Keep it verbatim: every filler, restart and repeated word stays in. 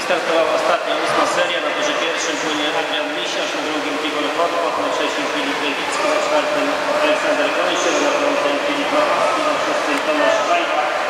Wystartowała ostatnia, ósma seria. Na torze pierwszym płynie Adrian Misiarz, na drugim Tibor Podpot, na trzecim Filip Lewicki, na czwartym Aleksander Gąsiek, na piątym Filip Machowski, na szóstym Tomasz Wajda.